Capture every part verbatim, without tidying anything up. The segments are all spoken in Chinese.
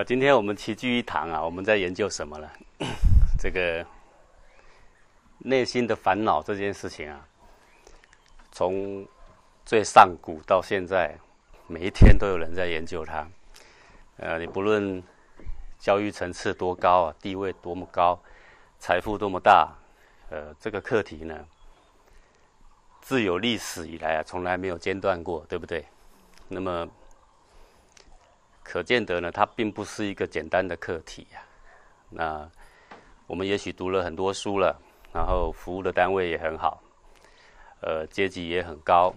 呃，今天我们齐聚一堂啊，我们在研究什么呢？这个内心的烦恼这件事情啊，从最上古到现在，每一天都有人在研究它。呃，你不论教育层次多高啊，地位多么高，财富多么大，呃，这个课题呢，自有历史以来啊，从来没有间断过，对不对？那么可见得呢，它并不是一个简单的课题啊。那我们也许读了很多书了，然后服务的单位也很好，呃，阶级也很高，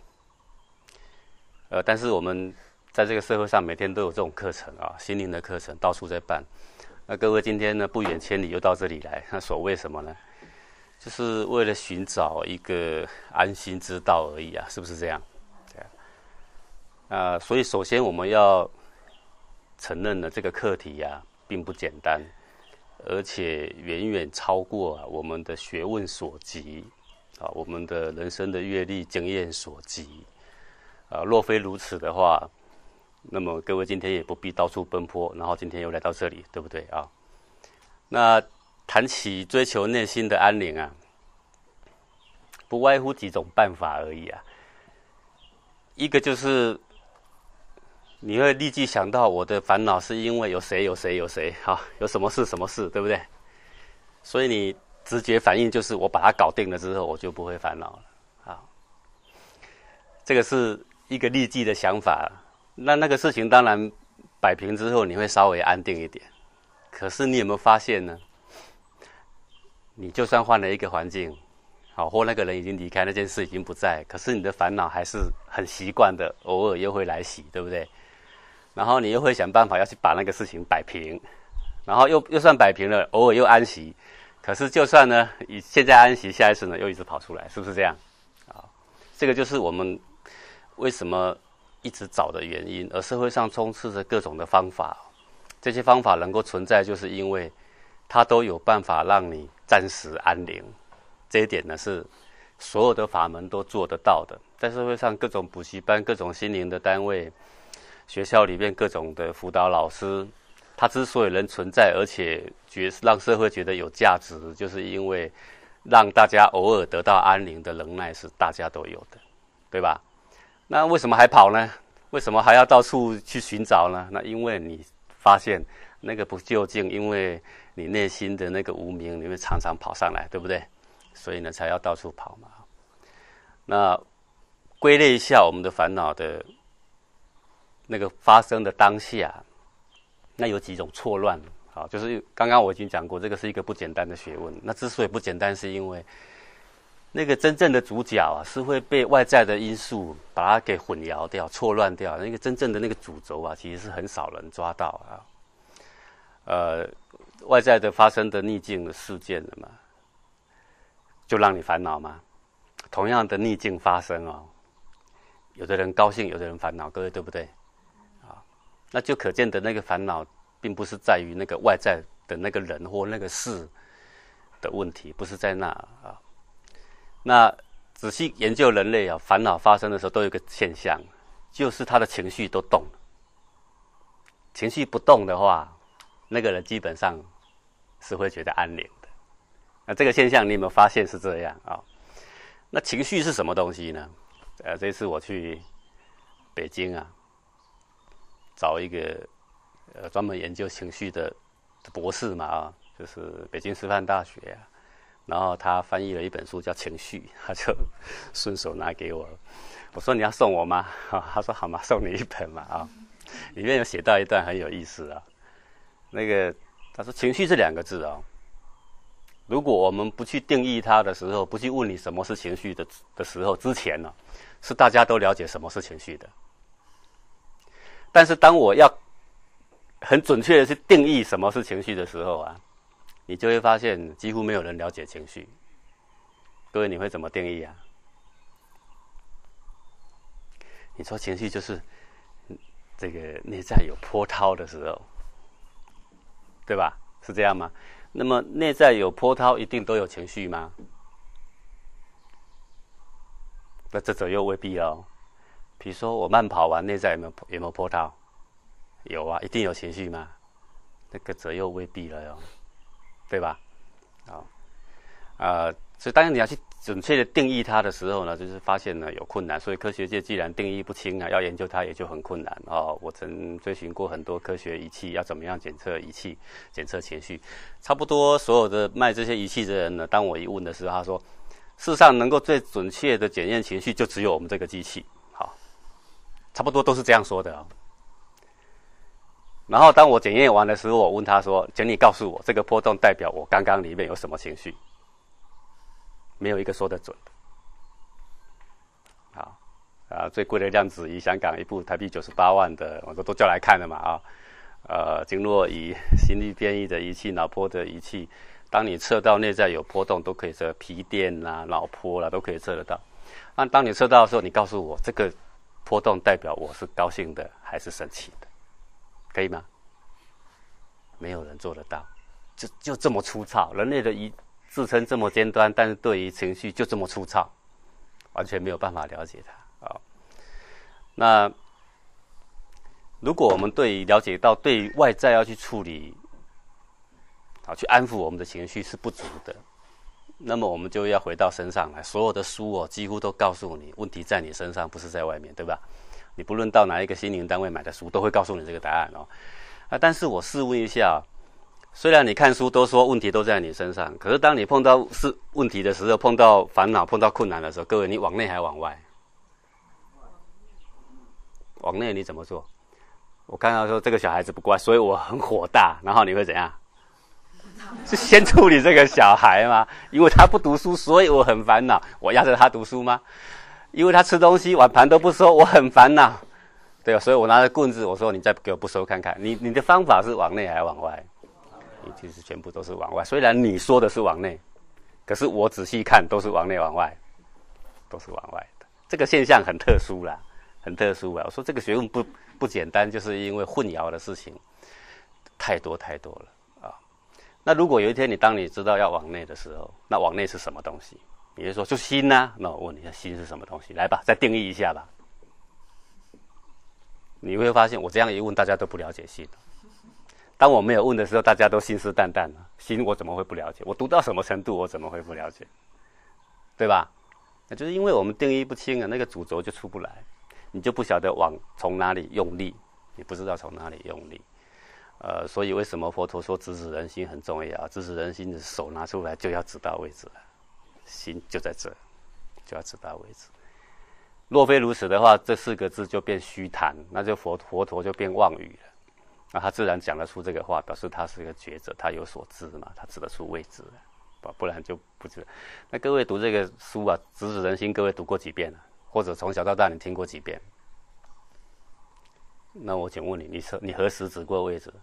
呃，但是我们在这个社会上每天都有这种课程啊，心灵的课程到处在办。那各位今天呢，不远千里又到这里来，那所谓什么呢？就是为了寻找一个安心之道而已啊，是不是这样？对啊。呃，所以首先我们要承认了这个课题啊，并不简单，而且远远超过、啊、我们的学问所及，啊，我们的人生的阅历经验所及。啊，若非如此的话，那么各位今天也不必到处奔波，然后今天又来到这里，对不对啊？那谈起追求内心的安宁啊，不外乎几种办法而已啊。一个就是你会立即想到我的烦恼是因为有谁有谁有谁，好，有什么事什么事，对不对？所以你直觉反应就是我把它搞定了之后，我就不会烦恼了。好，这个是一个立即的想法。那那个事情当然摆平之后，你会稍微安定一点。可是你有没有发现呢？你就算换了一个环境，好，或那个人已经离开，那件事已经不在，可是你的烦恼还是很习惯的，偶尔又会来袭，对不对？然后你又会想办法要去把那个事情摆平，然后又又算摆平了，偶尔又安息。可是就算呢，以现在安息，下一次呢又一直跑出来，是不是这样？啊，这个就是我们为什么一直找的原因。而社会上充斥着各种的方法，这些方法能够存在，就是因为它都有办法让你暂时安宁。这一点呢，是所有的法门都做得到的。在社会上，各种补习班、各种心灵的单位，学校里面各种的辅导老师，他之所以能存在，而且觉让社会觉得有价值，就是因为让大家偶尔得到安宁的能耐是大家都有的，对吧？那为什么还跑呢？为什么还要到处去寻找呢？那因为你发现那个不究竟，因为你内心的那个无明，你会常常跑上来，对不对？所以呢，才要到处跑嘛。那归类一下我们的烦恼的那个发生的当下，那有几种错乱，好，就是刚刚我已经讲过，这个是一个不简单的学问。那之所以不简单，是因为那个真正的主角啊，是会被外在的因素把它给混淆掉、错乱掉。那个真正的那个主轴啊，其实是很少人抓到啊。呃，外在的发生的逆境的事件了嘛，就让你烦恼吗？同样的逆境发生哦，有的人高兴，有的人烦恼，各位对不对？那就可见的那个烦恼，并不是在于那个外在的那个人或那个事的问题，不是在那啊。那仔细研究人类啊，烦恼发生的时候都有一个现象，就是他的情绪都动了。情绪不动的话，那个人基本上是会觉得安宁的。那这个现象你有没有发现是这样啊？那情绪是什么东西呢？呃，这次我去北京啊，找一个呃专门研究情绪的博士嘛啊，就是北京师范大学啊，然后他翻译了一本书叫《情绪》，他就顺手拿给我，我说你要送我吗？啊，他说好嘛，送你一本嘛啊，里面有写到一段很有意思啊，那个他说情绪这两个字啊，如果我们不去定义它的时候，不去问你什么是情绪的的时候，之前呢、啊，是大家都了解什么是情绪的。但是当我要很准确的去定义什么是情绪的时候啊，你就会发现几乎没有人了解情绪。各位，你会怎么定义啊？你说情绪就是这个内在有波涛的时候，对吧？是这样吗？那么内在有波涛，一定都有情绪吗？那这左右未必哦。比如说我慢跑完，内在有没有有没有波涛？ 有啊，一定有情绪吗？那个则又未必了哟，对吧？好，啊、呃，所以当然你要去准确的定义它的时候呢，就是发现呢有困难，所以科学界既然定义不清啊，要研究它也就很困难哦。我曾追寻过很多科学仪器，要怎么样检测仪器检测情绪，差不多所有的卖这些仪器的人呢，当我一问的时候，他说，事实上能够最准确的检验情绪，就只有我们这个机器。好，差不多都是这样说的哦。然后当我检验完的时候，我问他说：“请你告诉我，这个波动代表我刚刚里面有什么情绪？”没有一个说得准的。好，啊，最贵的量子仪，香港一部台币九十八万的，我都都叫来看了嘛啊。呃，经络仪、心率变异的仪器、脑波的仪器，当你测到内在有波动，都可以测皮电啦、脑波啦，都可以测得到。那当你测到的时候，你告诉我这个波动代表我是高兴的还是生气的？可以吗？没有人做得到，就就这么粗糙。人类的仪自称这么尖端，但是对于情绪就这么粗糙，完全没有办法了解它啊。那如果我们对于了解到对于外在要去处理，好去安抚我们的情绪是不足的，那么我们就要回到身上来。所有的书哦，几乎都告诉你，问题在你身上，不是在外面，对吧？你不论到哪一个心灵单位买的书，都会告诉你这个答案哦。啊，但是我试问一下，虽然你看书都说问题都在你身上，可是当你碰到是问题的时候，碰到烦恼、碰到困难的时候，各位，你往内还往外？往内你怎么做？我看到说这个小孩子不乖，所以我很火大，然后你会怎样？是先处理这个小孩吗？因为他不读书，所以我很烦恼，我压着他读书吗？因为他吃东西碗盘都不收，我很烦恼，对吧？所以我拿着棍子，我说你再给我不收看看。你你的方法是往内还是往外？你其实全部都是往外。虽然你说的是往内，可是我仔细看都是往内往外，都是往外的。这个现象很特殊啦，很特殊啊！我说这个学问不不简单，就是因为混淆的事情太多太多了啊。那如果有一天你当你知道要往内的时候，那往内是什么东西？你就说就心呐、啊，那我问你，心是什么东西？来吧，再定义一下吧。你会发现，我这样一问，大家都不了解心。当我没有问的时候，大家都信誓旦旦了。心我怎么会不了解？我读到什么程度，我怎么会不了解？对吧？那就是因为我们定义不清啊，那个主轴就出不来，你就不晓得往从哪里用力，你不知道从哪里用力。呃，所以为什么佛陀说直指人心很重要？直指人心的手拿出来就要指到位置了。心就在这，就要指到位置。若非如此的话，这四个字就变虚谈，那就佛佛陀就变妄语了。那他自然讲得出这个话，表示他是一个觉者，他有所知嘛，他指得出位置了，不然就不知道。那各位读这个书啊，直指人心，各位读过几遍了？或者从小到大你听过几遍？那我请问你，你你何时指过位置？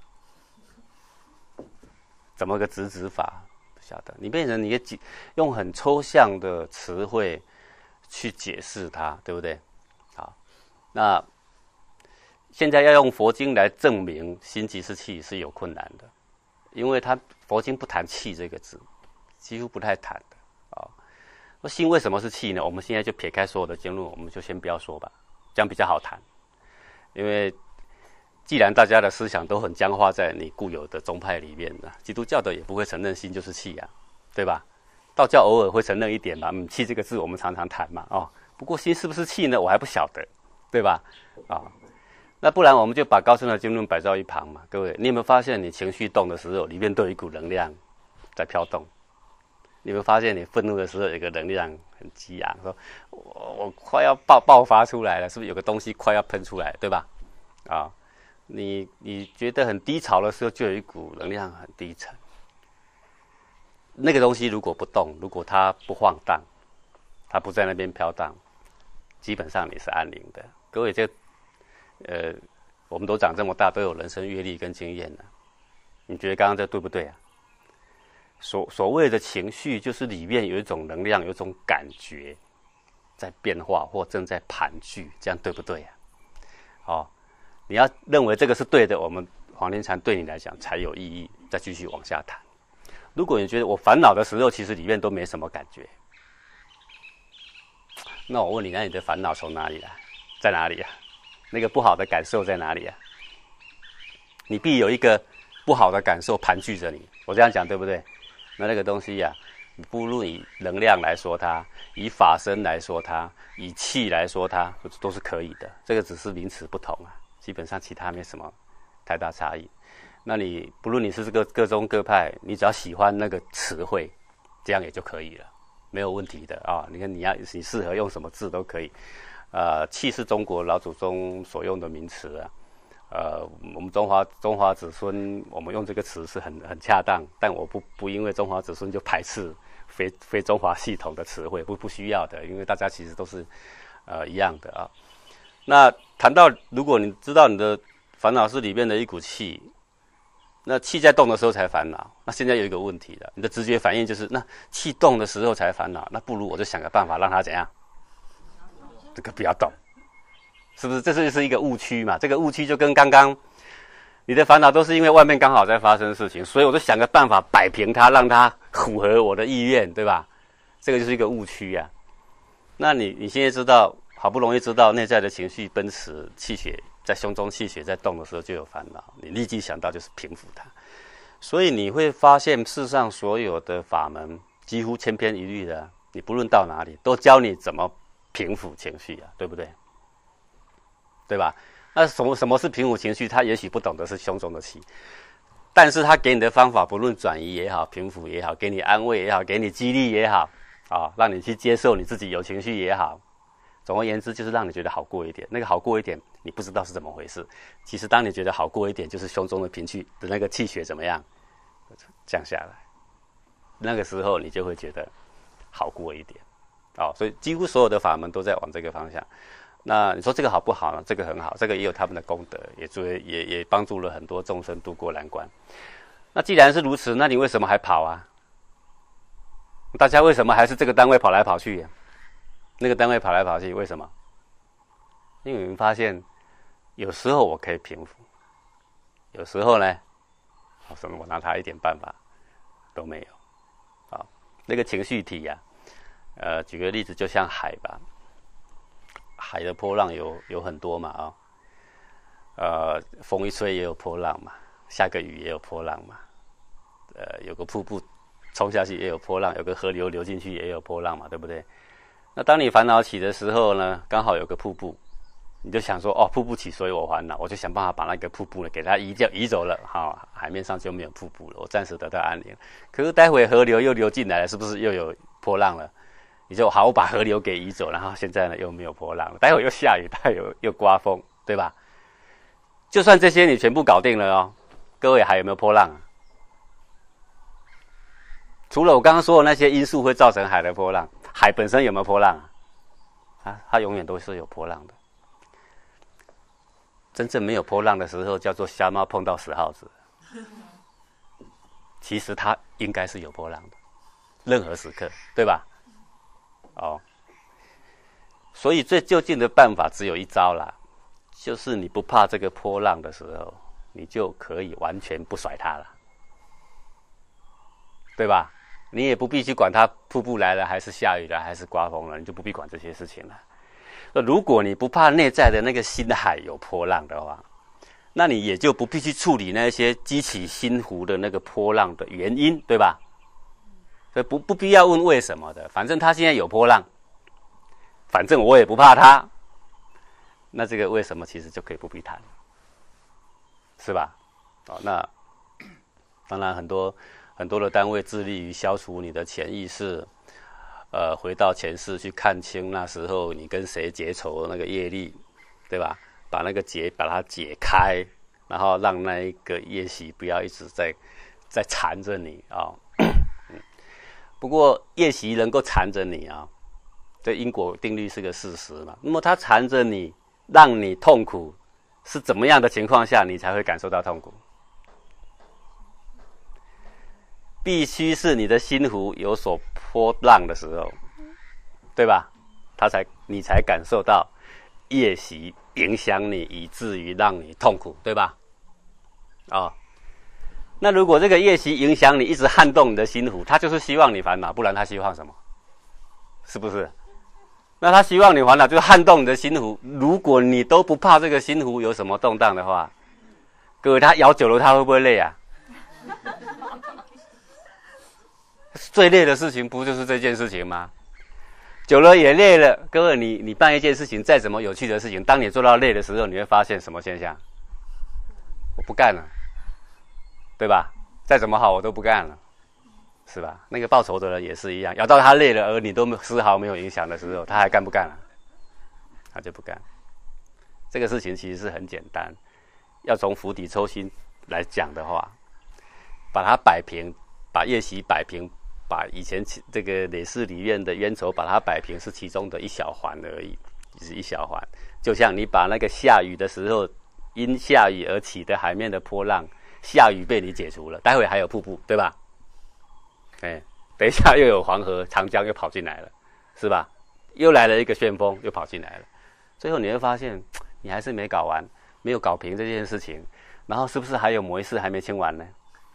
怎么个指指法？晓得，你变成你也用很抽象的词汇去解释它，对不对？好，那现在要用佛经来证明心即是气是有困难的，因为他佛经不谈气这个字，几乎不太谈的啊。那心为什么是气呢？我们现在就撇开所有的经论，我们就先不要说吧，这样比较好谈。因为既然大家的思想都很僵化在你固有的宗派里面呢，基督教的也不会承认心就是气啊，对吧？道教偶尔会承认一点嘛，嗯，气这个字我们常常谈嘛，哦，不过心是不是气呢？我还不晓得，对吧？啊、哦，那不然我们就把高深的经论摆到一旁嘛。各位，你有没有发现你情绪动的时候，里面都有一股能量在飘动？你有没有发现你愤怒的时候有一个能量很激昂，说我我快要爆爆发出来了，是不是有个东西快要喷出来，对吧？啊、哦。你你觉得很低潮的时候，就有一股能量很低沉。那个东西如果不动，如果它不晃荡，它不在那边飘荡，基本上你是安宁的。各位，这呃，我们都长这么大，都有人生阅历跟经验了。你觉得刚刚这对不对啊？所所谓的情绪，就是里面有一种能量，有一种感觉在变化或正在盘踞，这样对不对啊？哦。你要认为这个是对的，我们黄庭禅对你来讲才有意义，再继续往下谈。如果你觉得我烦恼的时候，其实里面都没什么感觉，那我问你，那你的烦恼从哪里来？在哪里啊？那个不好的感受在哪里啊？ 你必有一个不好的感受盘踞着你。我这样讲对不对？那那个东西呀、啊，不论以能量来说它，以法身来说它，以气来说它，都是可以的。这个只是名词不同啊，基本上其他没什么太大差异。那你不论你是这个各宗各派，你只要喜欢那个词汇，这样也就可以了，没有问题的啊。你看你要你适合用什么字都可以。呃，气是中国老祖宗所用的名词啊。呃，我们中华中华子孙，我们用这个词是很很恰当，但我不不因为中华子孙就排斥非非中华系统的词汇，不不需要的，因为大家其实都是呃一样的啊。那谈到如果你知道你的烦恼是里面的一股气，那气在动的时候才烦恼，那现在有一个问题了，你的直觉反应就是那气动的时候才烦恼，那不如我就想个办法让它怎样，这个不要动。是不是？这是是一个误区嘛？这个误区就跟刚刚你的烦恼都是因为外面刚好在发生事情，所以我就想个办法摆平它，让它符合我的意愿，对吧？这个就是一个误区啊。那你你现在知道，好不容易知道内在的情绪奔驰，气血在胸中，气血在动的时候就有烦恼，你立即想到就是平复它。所以你会发现，世上所有的法门几乎千篇一律的、啊，你不论到哪里，都教你怎么平复情绪啊，对不对？对吧？那什么什么是平复情绪？他也许不懂得是胸中的气，但是他给你的方法，不论转移也好，平复也好，给你安慰也好，给你激励也好，啊，让你去接受你自己有情绪也好，总而言之，就是让你觉得好过一点。那个好过一点，你不知道是怎么回事。其实当你觉得好过一点，就是胸中的平气的那个气血怎么样降下来，那个时候你就会觉得好过一点。哦，所以几乎所有的法门都在往这个方向。那你说这个好不好呢？这个很好，这个也有他们的功德，也作为也也帮助了很多众生渡过难关。那既然是如此，那你为什么还跑啊？大家为什么还是这个单位跑来跑去呀？那个单位跑来跑去，为什么？因为你们发现，有时候我可以平复，有时候呢，好什么我拿他一点办法都没有。啊，那个情绪体呀、啊，呃，举个例子，就像海吧。海的波浪有有很多嘛啊、哦，呃，风一吹也有波浪嘛，下个雨也有波浪嘛，呃，有个瀑布冲下去也有波浪，有个河流流进去也有波浪嘛，对不对？那当你烦恼起的时候呢，刚好有个瀑布，你就想说哦，瀑布起，所以我烦恼，我就想办法把那个瀑布呢给它移掉移走了，好、哦，海面上就没有瀑布了，我暂时得到安宁。可是待会河流又流进来了，是不是又有波浪了？你就好，我把河流给移走，然后现在呢又没有波浪了，待会又下雨，待会又又刮风，对吧？就算这些你全部搞定了哦，各位还有没有波浪啊？除了我刚刚说的那些因素会造成海的波浪，海本身有没有波浪啊？啊，它永远都是有波浪的。真正没有波浪的时候，叫做瞎猫碰到死耗子。其实它应该是有波浪的，任何时刻，对吧？哦，所以最就近的办法只有一招啦，就是你不怕这个波浪的时候，你就可以完全不甩它了，对吧？你也不必去管它瀑布来了，还是下雨了，还是刮风了，你就不必管这些事情了。那如果你不怕内在的那个心海有波浪的话，那你也就不必去处理那些激起心湖的那个波浪的原因，对吧？所以不不必要问为什么的，反正它现在有波浪，反正我也不怕它，那这个为什么其实就可以不必谈，是吧？哦，那当然很多很多的单位致力于消除你的潜意识，呃，回到前世去看清那时候你跟谁结仇那个业力，对吧？把那个结把它解开，然后让那一个业习不要一直在在缠着你啊。哦不过业习能够缠着你啊，这因果定律是个事实嘛。那么它缠着你，让你痛苦，是怎么样的情况下你才会感受到痛苦？必须是你的心湖有所波浪的时候，对吧？它才你才感受到业习影响你，以至于让你痛苦，对吧？啊、哦。那如果这个业习影响你，一直撼动你的心湖，他就是希望你烦恼，不然他希望什么？是不是？那他希望你烦恼，就是撼动你的心湖。如果你都不怕这个心湖有什么动荡的话， 各位，他摇久了，他会不会累啊？最累的事情不就是这件事情吗？久了也累了。各位，你你办一件事情，再怎么有趣的事情，当你做到累的时候，你会发现什么现象？我不干了，对吧？再怎么好，我都不干了，是吧？那个报仇的人也是一样，摇到他累了，而你都丝毫没有影响的时候，他还干不干了？他就不干。这个事情其实是很简单，要从釜底抽薪来讲的话，把它摆平，把业习摆平，把以前这个累世里面的冤仇把它摆平，是其中的一小环而已，只是一小环。就像你把那个下雨的时候因下雨而起的海面的波浪，下雨被你解除了，待会还有瀑布，对吧？哎，等一下又有黄河、长江又跑进来了，是吧？又来了一个旋风，又跑进来了。最后你会发现，你还是没搞完，没有搞平这件事情，然后是不是还有某一事还没清完呢？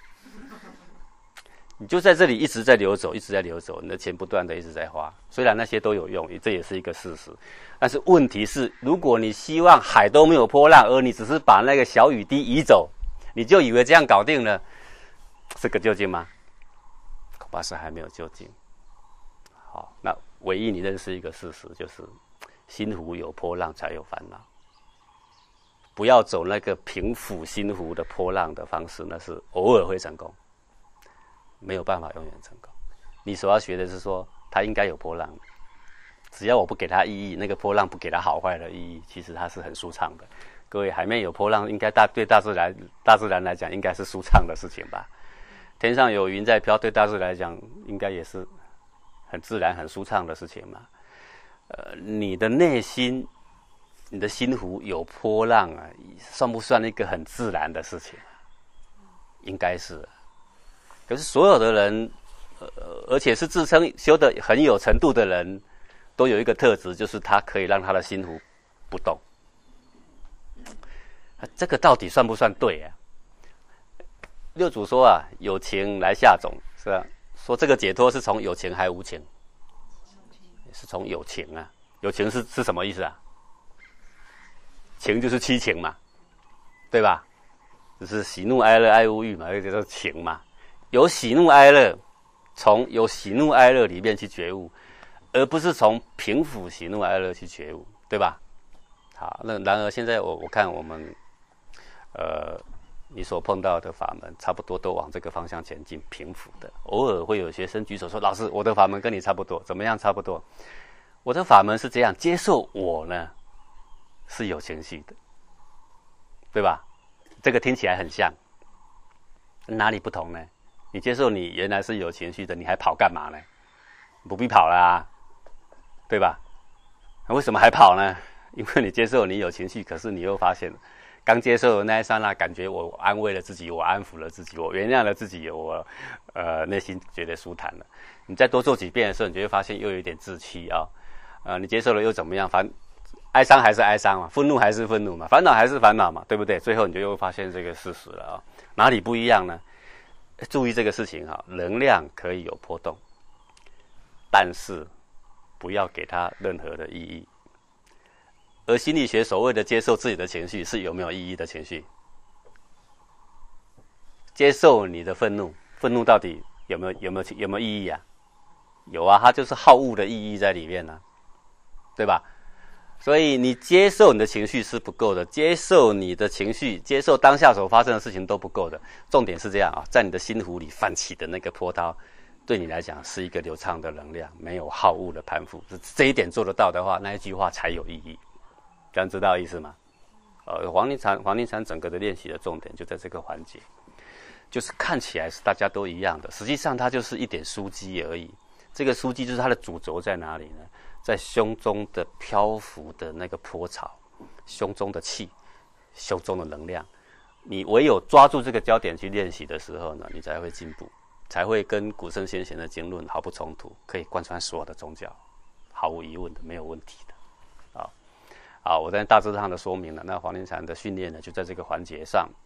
你就在这里一直在流走，一直在流走，你的钱不断的一直在花。虽然那些都有用，这也是一个事实，但是问题是，如果你希望海都没有波浪，而你只是把那个小雨滴移走，你就以为这样搞定了，是个究竟吗？恐怕是还没有究竟。好，那唯一你认识一个事实，就是心湖有波浪才有烦恼。不要走那个平抚心湖的波浪的方式，那是偶尔会成功，没有办法永远成功。你所要学的是说，它应该有波浪，只要我不给它意义，那个波浪不给它好坏的意义，其实它是很舒畅的。各位，海面有波浪，应该大对大自然大自然来讲，应该是舒畅的事情吧？天上有云在飘，对大自然来讲，应该也是很自然、很舒畅的事情嘛。呃，你的内心。你的心湖有波浪啊，算不算一个很自然的事情？应该是。可是所有的人，呃，而且是自称修得很有程度的人，都有一个特质，就是他可以让他的心湖不动。这个到底算不算对啊？六祖说啊，有情来下种，是吧？说这个解脱是从有情还无情？是从有情啊。有情是是什么意思啊？情就是七情嘛，对吧？就是喜怒哀乐爱恶欲嘛，这叫情嘛。有喜怒哀乐，从有喜怒哀乐里面去觉悟，而不是从平抚喜怒哀乐去觉悟，对吧？好，那然而现在我我看我们，呃，你所碰到的法门，差不多都往这个方向前进，平抚的。偶尔会有学生举手说：“老师，我的法门跟你差不多，怎么样？差不多？我的法门是这样，接受我呢。”是有情绪的，对吧？这个听起来很像，哪里不同呢？你接受你原来是有情绪的，你还跑干嘛呢？不必跑啦、啊，对吧？为什么还跑呢？因为你接受你有情绪，可是你又发现，刚接受的那一刹那，感觉我安慰了自己，我安抚了自己，我原谅了自己，我呃内心觉得舒坦了。你再多做几遍的时候，你就会发现又有一点志气啊、哦，呃，你接受了又怎么样？反哀伤还是哀伤嘛，愤怒还是愤怒嘛，烦恼还是烦恼嘛，对不对？最后你就又发现这个事实了啊、哦，哪里不一样呢？注意这个事情哈，能量可以有波动，但是不要给它任何的意义。而心理学所谓的接受自己的情绪，是有没有意义的情绪？接受你的愤怒，愤怒到底有没有有没有有没有意义啊？有啊，它就是好恶的意义在里面呢、啊，对吧？所以你接受你的情绪是不够的，接受你的情绪，接受当下所发生的事情都不够的。重点是这样啊，在你的心湖里泛起的那个波涛，对你来讲是一个流畅的能量，没有好恶的攀附。这一点做得到的话，那一句话才有意义。这样知道意思吗？呃，黄庭禅黄庭禅整个的练习的重点就在这个环节，就是看起来是大家都一样的，实际上它就是一点枢机而已。这个枢机就是它的主轴在哪里呢？在胸中的漂浮的那个波潮，胸中的气，胸中的能量。你唯有抓住这个焦点去练习的时候呢，你才会进步，才会跟古圣先贤的经论毫不冲突，可以贯穿所有的宗教，毫无疑问的，没有问题的。啊，好，我在大致上的说明了，那黄庭禅的训练呢，就在这个环节上。